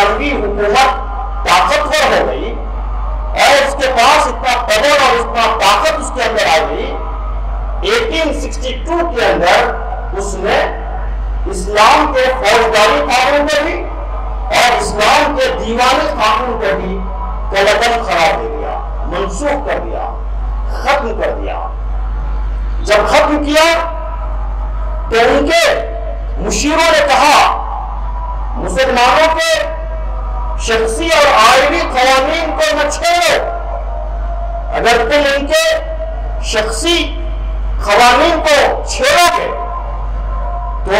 برطانوی حکومت طاقتور ہو گئی اور اس کے پاس اتنا پاور اور اتنا طاقت اس کے اندر آ گئی، 1862 کے اندر اس نے اسلام کے فوجداری قانون کو بھی اور اسلام کے دیوانی قانون کو بھی قلعہ قرار دے دیا، منسوخ کر دیا، ختم کر دیا۔ جب ختم کیا تو ان کے مشیروں نے کہا مسلمانوں کے شخصی اور آئینی قوانین کو نہ چھوڑو، اگر تم ان کے شخصی قوانین کو چھوڑو گے تو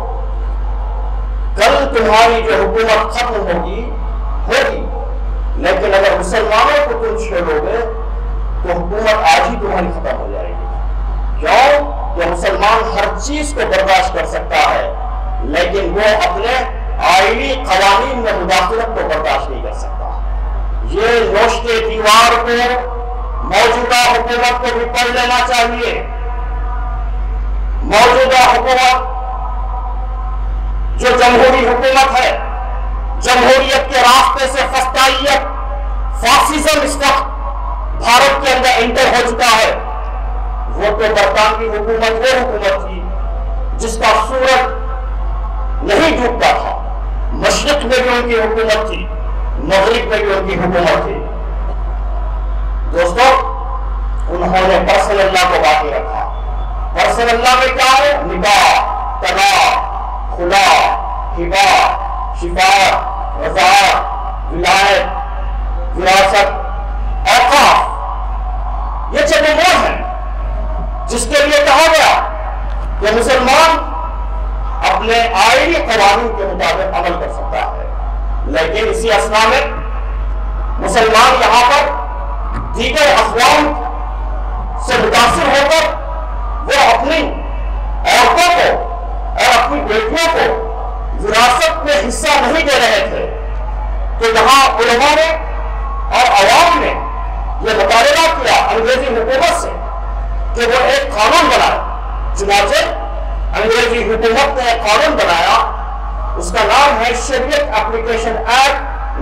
کل تمہاری جو حکومت ختم ہوگی، لیکن اگر مسلمانوں کو تم چھوڑو گے تو حکومت آج ہی تمہاری ختم ہو جائے گی۔ کیوں؟ کہ مسلمان ہر چیز کو برداشت کر سکتا ہے لیکن وہ اپنے آئینی قوانین میں مداخلت کو برداشت نہیں کر سکتا۔ یہ نوشت دیوار کو موجودہ حکومت کو بھی پڑھ لینا چاہیے۔ موجودہ حکومت جو جمہوری حکومت ہے، جمہوریت کے راستے سے فسطائیت، فاسزم اس وقت بھارت کے اندر انٹر ہو چکا ہے۔ وہ تو برطانوی حکومت وہ حکومت تھی جس کا سورج نہیں ڈوبتا تھا، مشرق میں بھی ان کی حکومت تھی، مغرب میں بھی ان کی حکومت تھی۔ دوستو، انہوں نے پرسنل اللہ کو باقی رکھا۔ پرسنل اللہ میں کیا ہے؟ نکاح، طلاق، خلا، ہبہ، شفاعت، رضاعت، ولایت، وراثت، اوقاف، یہ چیزیں وہ ہیں جس کے لیے کہا گیا کہ مسلمان اپنے آئینی قوانین کے مطابق عمل کر سکتا ہے، لیکن اسی اثنا میں مسلمان یہاں پر دیگر اقوام سے متاثر ہو کر وہ اپنی عورتوں کو اور اپنی بیٹیوں کو وراثت میں حصہ نہیں دے رہے تھے، تو یہاں علماء نے اور عوام نے یہ مطالبہ کیا انگریزی حکومت سے کہ وہ ایک قانون بنائے۔ چنانچہ انگریزی حکومت نے ایک قانون بنایا، اس کا نام ہے شریعت اپلیکیشن ایکٹ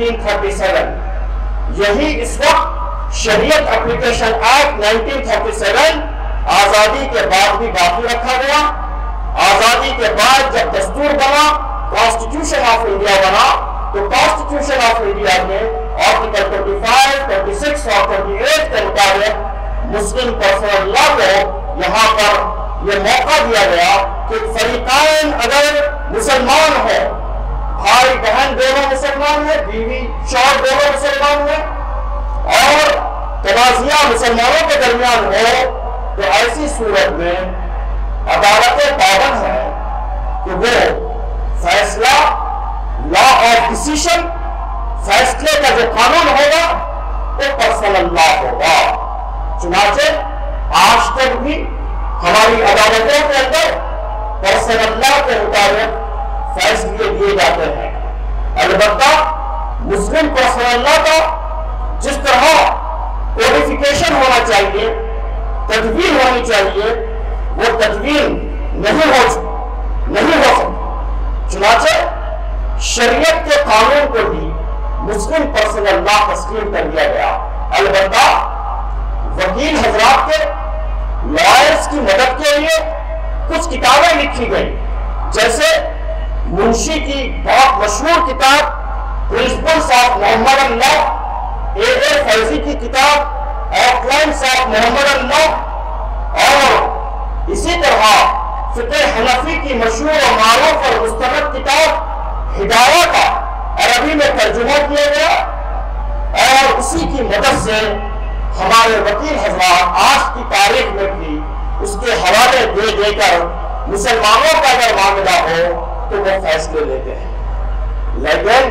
1937۔ یہی اس وقت شریعت اپلیکیشن ایکٹ 1937 آزادی کے بعد بھی باقی رکھا گیا۔ آزادی کے بعد جب دستور بنا، کانسٹیٹیوشن آف انڈیا بنا، تو کانسٹیٹیوشن آف انڈیا میں آرٹیکل 25، 26 اور 28 کے مطابق مسلم پرسنل لا کو یہاں پر یہ موقع دیا گیا کہ فریقین اگر مسلمان ہو، بھائی بہن دونوں مسلمان ہیں، بیوی شوہر دونوں مسلمان ہیں، اور تنازعہ مسلمانوں کے درمیان ہو، تو ایسی صورت میں عدالتیں پابند ہیں کہ وہ فیصلہ، لا آف ڈیسیشن، فیصلے کا جو قانون ہوگا وہ پرسنل لا ہوگا۔ چنانچہ آج تک بھی ہماری عدالتوں کے اندر پرسنل لا کے مطابق فیصلے دیے جاتے ہیں۔ البتہ مسلم پرسنل لا کا جس طرح کوڈیفیکیشن ہونا چاہیے، تدوین ہونی چاہیے، وہ تدوین نہیں ہو سکتی۔ چنانچہ شریعت کے قانون کو بھی مسلم پرسنل لا تسلیم کر دیا گیا۔ البتہ وکیل حضرات کے لائرز کی مدد کے لیے کچھ کتابیں لکھی گئی، جیسے منشی کی بہت مشہور کتاب پرنسپلز آف محمد اللہ، اے فیضی کی کتاب آؤٹ لائنز آف محمد اللہ، اور اسی طرح فقہ حنفی کی مشہور و معروف اور مستند کتاب ہدایہ کا عربی میں ترجمہ کیا گیا، اور اسی کی مدد سے ہمارے وکیل حضرات آج کی تاریخ میں بھی اس کے حوالے دے دے کر مسلمانوں کا اگر معاملہ ہو تو وہ فیصلے لیتے ہیں۔ لیکن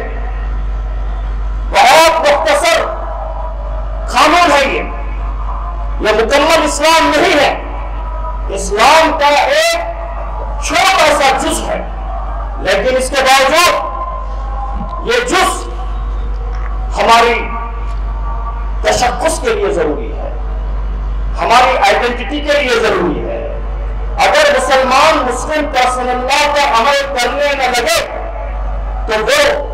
بہت مختصر قانون ہے یہ مکمل اسلام نہیں ہے، اسلام کا ایک چھوٹا سا جز ہے، لیکن اس کے باوجود یہ جز ہماری تشخص کے لیے ضروری ہے، ہماری آئیڈینٹی کے لیے ضروری ہے۔ اگر مسلمان مسلم پرسنل لا کا عمل کرنے نہ لگے تو وہ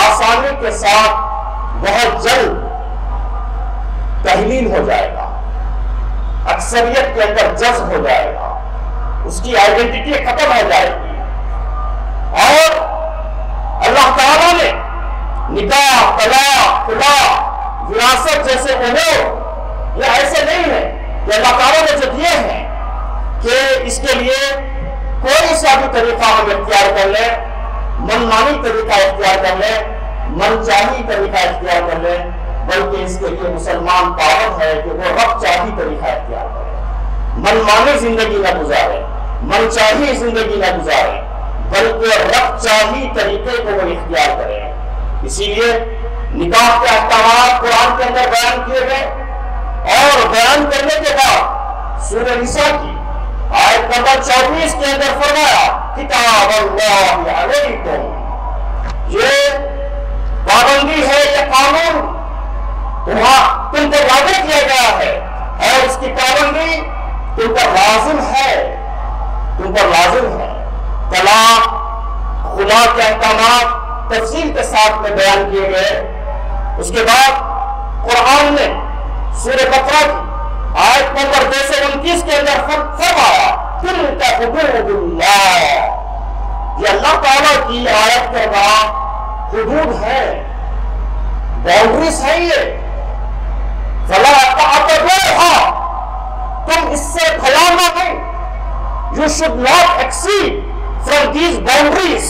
آسانی کے ساتھ بہت جلد تحلیل ہو جائے گا، اکثریت کے اندر جذب ہو جائے گا، اس کی آئیڈینٹی ختم ہو جائے گی۔ اور اللہ تعالیٰ نے نکاح، طلاق، خلا، وراثت جیسے امور یہ ایسے نہیں ہے کہ اللہ تعالیٰ نے جو دیے ہیں کہ اس کے لیے کوئی سا بھی طریقہ ہم اختیار کر لیں، من مانی طریقہ اختیار کر لیں، من چاہی طریقہ اختیار کر لیں، بلکہ اس کے لیے مسلمان پابند ہے کہ وہ رب چاہی طریقہ اختیار کرے، من مانی زندگی نہ گزارے، من چاہی زندگی نہ گزارے، بلکہ رب چاہی طریقے کو وہ اختیار کرے۔ اسی لیے نکاح کے احکامات قرآن کے اندر بیان کیے گئے، اور بیان کرنے کے بعد سورہ نساء کی آیت نمبر 24 کے اندر فرمایا کتاب اللہ علیکم، یہ پابندی ہے، یہ قانون تم پر لاگو کیا گیا ہے، اور اس کی پابندی تم پر لازم ہے، تم پر لازم ہے۔ طلاق، خلا کے احکامات تفصیل کے ساتھ میں بیان کیے گئے۔ اس کے بعد قرآن نے سورہ بقرہ کی آیت نمبر 229 کے اندر فرمایا تلک حدود اللہ، یہ اللہ تعالیٰ کی آیت کے بعد حدود ہے، باؤنڈریز ہے، یہ فلا تعتدوها، تم اس سے پھیلانا نہیں، you should not exceed from these boundaries،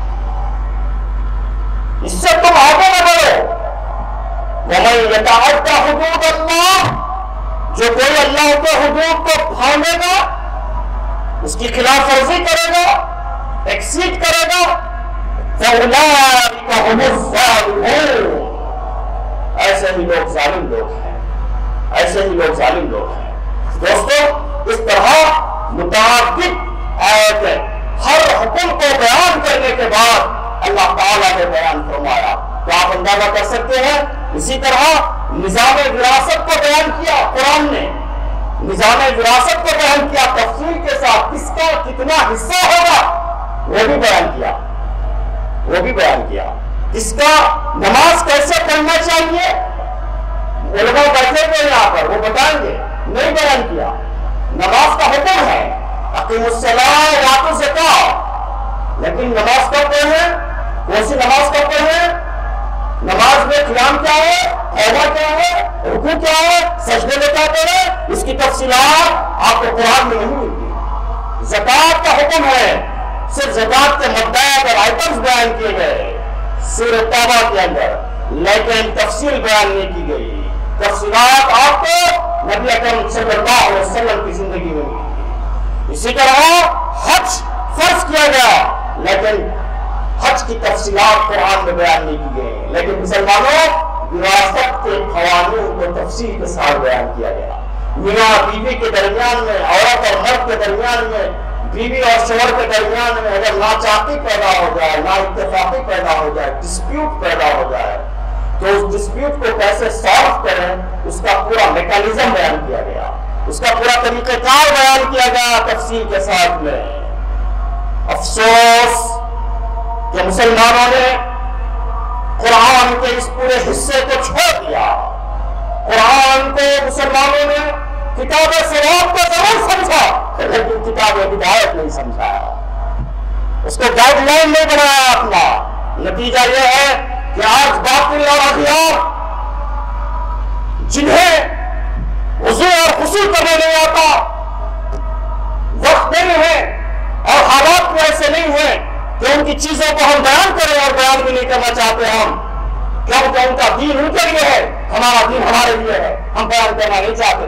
اس سے تم آگے نہ بڑھو۔ وَمَن يَتَعَدَّ حُدُودَ اللَّهِ، جو کوئی اللہ کے حدود کو پھاڑے گا، اس کی خلاف ورزی کرے گا، ایکسیڈ کرے گا، فَأُولَٰئِكَ هُمُ الظَّالِمُونَ، ایسے ہی لوگ ظالم لوگ ہیں، ایسے ہی لوگ ظالم لوگ ہیں۔ دوستو، اس طرح متعدد آیتیں ہر حکم کو بیان کرنے کے بعد اللہ تعالیٰ نے بیان فرمایا، تو آپ اندازہ کر سکتے ہیں۔ اسی طرح نظام وراثت کو بیان کیا قرآن نے، نظام وراثت کو بیان کیا تفصیل کے ساتھ، کس کا کتنا حصہ ہوگا وہ بھی بیان کیا، وہ بھی بیان کیا، اس کا نماز کیسے پڑھنا چاہیے، علماء بیٹھے تھے یہاں پر وہ بتائیں گے، نہیں بیان کیا۔ نماز کا حکم ہے اقیموا الصلاۃ وآتوا الزکاۃ، لیکن نماز کب پڑھیں، کون سی نماز کب پڑھیں، نماز میں قیام کیا ہے، قیام کیا ہے، رکوع کیا ہے، سجدے میں کیا کریں، اس کی تفصیلات آپ کو قرآن میں نہیں ملتی۔ زکوٰۃ کا حکم ہے، صرف زکوٰۃ کے مبدأ اور آئٹمز بیان کیے گئے سورہ توبہ کے اندر، لیکن تفصیل بیان نہیں کی گئی۔ تفصیلات آپ کو نبی اکرم صلی اللہ علیہ وسلم کی زندگی میں ملی۔ اسی طرح حج فرض کیا گیا، لیکن حج کی تفصیلات قرآن میں بیان نہیں کی گئی، لیکن مسلمانوں وراثت کے قوانین کو تفصیل کے ساتھ بیان کیا گیا۔ میاں بیوی کے درمیان میں، عورت اور مرد کے درمیان میں، بیوی اور شوہر کے درمیان میں اگر ناچاقی پیدا ہو جائے، نا اتفاقی پیدا ہو جائے، ڈسپیوٹ پیدا ہو جائے، تو اس ڈسپیوٹ کو کیسے سالو کریں، اس کا پورا میکانزم بیان کیا گیا، اس کا پورا طریقہ کار بیان کیا گیا تفصیل کے ساتھ میں۔ افسوس کہ مسلمانوں نے قرآن کے اس پورے حصے کو چھوڑ دیا۔ قرآن کو مسلمانوں نے کتاب ثواب کو ضرور سمجھا، لیکن کتاب ہدایت نہیں سمجھا، اس کو گائیڈ لائن نہیں بنایا اپنا۔ نتیجہ یہ ہے کہ آج باطل اور اغیار جنہیں وضو اور غسل کرنے نہیں آتا، وقت نہیں ہے اور حالات میں ایسے نہیں ہیں کہ ان کی چیزوں کو ہم بیان کریں، اور بیان بھی نہیں کرنا چاہتے ہم، کیونکہ ان کا دین ان کے لیے ہے، ہمارا دین ہمارے لیے ہے، ہم بیان کرنا نہیں چاہتے۔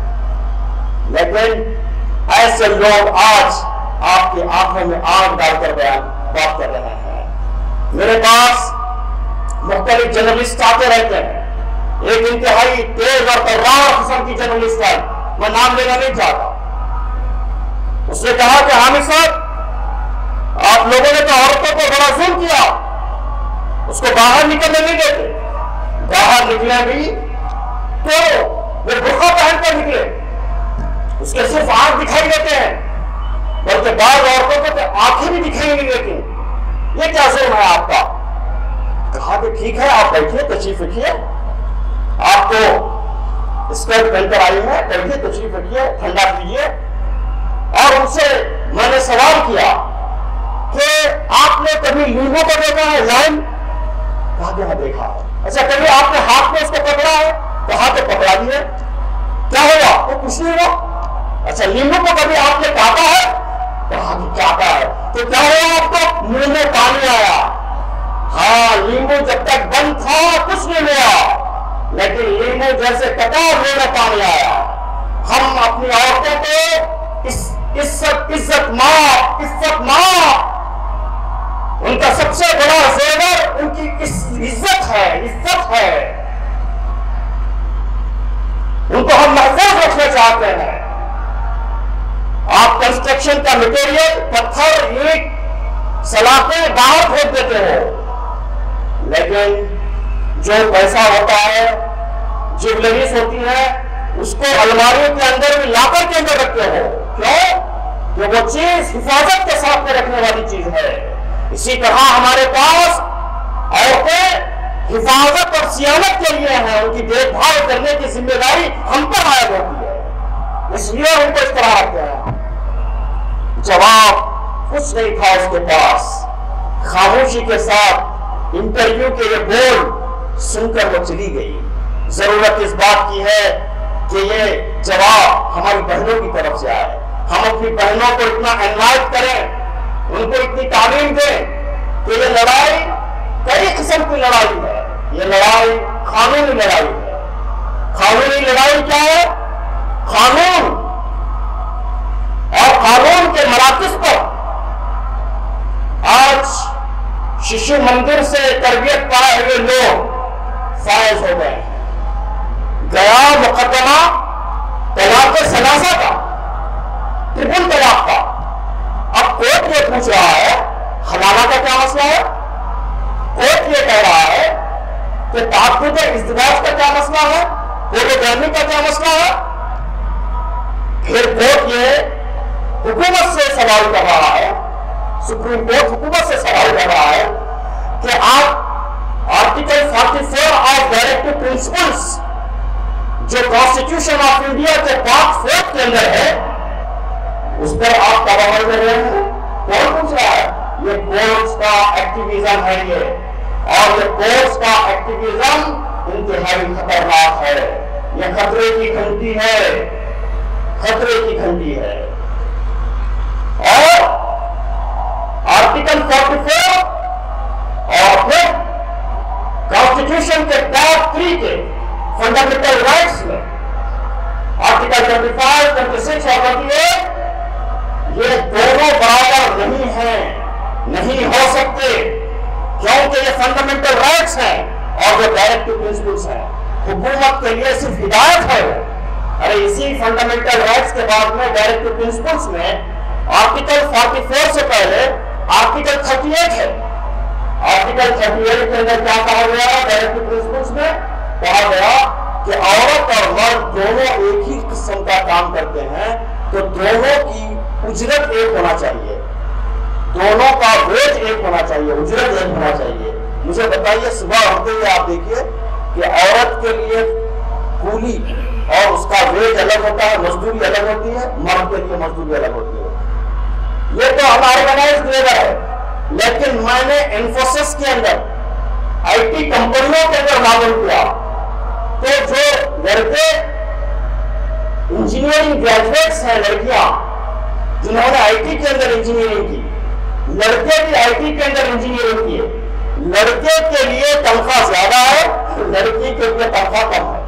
لیکن ایسے لوگ آج آپ کی آنکھوں میں آنکھ ڈال کر بات کر رہے ہیں۔ میرے پاس مختلف جرنلسٹ آتے رہتے ہیں، ایک انتہائی تیز اور طرار قسم کی جرنلسٹ ہے، میں نام لینا نہیں چاہتا۔ اس نے کہا کہ حامد صاحب، آپ لوگوں نے تو عورتوں کو بڑا ظلم کیا، اس کو باہر نکلنے نہیں دیتے، باہر نکلے بھی تو وہ برقع پہن کر نکلے، اس کے صرف آنکھ دکھائی دیتے ہیں، بلکہ بعض عورتوں کو تو آنکھیں بھی دکھائی نہیں دیتی، یہ کیا ظلم ہے آپ کا؟ کہا کہ ٹھیک ہے آپ بیٹھیے تشریف رکھیے, آپ کو اسکرٹ پہن کر آئی ہے, بیٹھیے تشریف رکھیے ٹھنڈا کیجیے. اور ان سے میں نے سوال کیا کہ آپ نے کبھی لیمو کو دیکھا ہے لائم؟ کہا کہ ہاں دیکھا ہے. اچھا کبھی آپ نے ہاتھ میں اس کو پکڑا ہے؟ کہا تو پکڑا بھی ہے. کیا ہوا؟ وہ کچھ نہیں ہوا. اچھا لیمو کو کبھی آپ نے کاٹا ہے؟ کہا کہ کاٹا ہے. تو کیا ہوا آپ کو؟ منہ میں پانی آیا. ہاں لیمو جب تک بند تھا کچھ نہیں ہوا, لیکن لیمو جیسے کٹا منہ میں پانی آیا. ہم اپنی عورتوں کو عزت ماں ان کا سب سے بڑا زیور ان کی عزت ہے. ان کو ہم محفوظ رکھنا چاہتے ہیں. آپ کنسٹرکشن کا مٹیریل پتھر اینٹ سلاخیں باہر پھینک دیتے ہو, لیکن جو پیسہ ہوتا ہے, جیولریز ہوتی ہے, اس کو الماریوں کے اندر بھی لاکر کے اندر رکھتے ہو. کیوں؟ کہ وہ چیز حفاظت کے ساتھ میں رکھنے والی چیز ہے. اسی طرح ہمارے پاس عورتیں حفاظت اور صیانت کے لیے ہیں. ان کی دیکھ بھال کرنے کی ذمہ داری ہم پر عائد ہوتی ہے, اس لیے ان کو اس طرح رکھتے ہیں. جواب کچھ نہیں تھا اس کے پاس. خاموشی کے ساتھ انٹرویو کے یہ بول سن کر وہ چلی گئی. ضرورت اس بات کی ہے کہ یہ جواب ہماری بہنوں کی طرف سے آئے. ہم اپنی بہنوں کو اتنا انلائٹ کریں, ان کو اتنی تعلیم دیں کہ یہ لڑائی کئی قسم کی لڑائی ہے. یہ لڑائی قانونی لڑائی ہے. قانونی لڑائی کیا ہے؟ قانون اور قانون کے مراکز پر آج ششو مندر سے تربیت پائے ہوئے لوگ فائز ہو گئے. گیا مقدمہ طلاق ثلاثہ کا, ٹرپل طلاق کا. اب کورٹ یہ پوچھ رہا ہے حلالہ کا کیا مسئلہ ہے. کورٹ یہ کہہ رہا ہے کہ تعدد ازدواج کا کیا مسئلہ ہے, پولیگیمی کا کیا مسئلہ ہے. پھر کورٹ یہ حکومت سے سوال کر رہا ہے, سپریم کورٹ حکومت سے سوال کر رہا ہے کہ آپ آرٹیکل 44 آف ڈائریکٹو پرنسپلز جو کانسٹیٹیوشن آف انڈیا کے پارٹ 4 کے اندر ہے, اس پر آپ کا عمل کر رہے ہیں. کون پوچھ رہا ہے؟ یہ کورٹس کا ایکٹیویزم ہے یہ, اور یہ کورٹس کا ایکٹیویزم انتہائی خطرناک ہے. یہ خطرے کی گھنٹی ہے, خطرے کی گھنٹی ہے. اور آرٹیکل 44 اور پھر کانسٹیٹیوشن کے پارٹ 3 کے فنڈامنٹل رائٹس میں آرٹیکل 25, 26 اور 28 یہ دونوں برابر نہیں ہیں, نہیں ہو سکتے, کیونکہ یہ فنڈامنٹل رائٹس ہیں اور جو ڈائریکٹو پرنسپلز ہیں. حکومت کے لیے صرف ہدایت ہے. ارے اسی فنڈامنٹل رائٹس کے بعد میں ڈائریکٹو پرنسپلز میں آرٹیکل 44 سے پہلے آرٹیکل 38 ہے. آرٹیکل 38 کے اندر کیا کہا گیا؟ ڈائریکٹو پرنسپلز میں کہا گیا کہ عورت اور مرد دونوں ایک ہی قسم کا کام کرتے ہیں, تو دونوں کی اجرت ایک ہونا چاہیے, دونوں کا ویج ایک ہونا چاہیے, اجرت ایک ہونا چاہیے. مجھے بتائیے صبح ہوتے ہوئے آپ دیکھیے کہ عورت کے لیے کولی اور اس کا ویج الگ ہوتا ہے, مزدوری الگ ہوتی ہے, مرد کے لیے مزدوری الگ ہوتی ہے. یہ تو ہمارے آرگنائزڈ لیبر ہے, لیکن میں نے انفوسس کے اندر آئی ٹی کمپنیوں کے اندر معلوم کیا تو جو لڑکے انجینئرنگ گریجویٹس ہیں, لڑکیاں جنہوں نے آئی ٹی کے اندر انجینئرنگ کی, لڑکے بھی آئی ٹی کے اندر انجینئرنگ کیے, لڑکے کے لیے تنخواہ زیادہ ہے, لڑکی کے لیے تنخواہ کم ہے.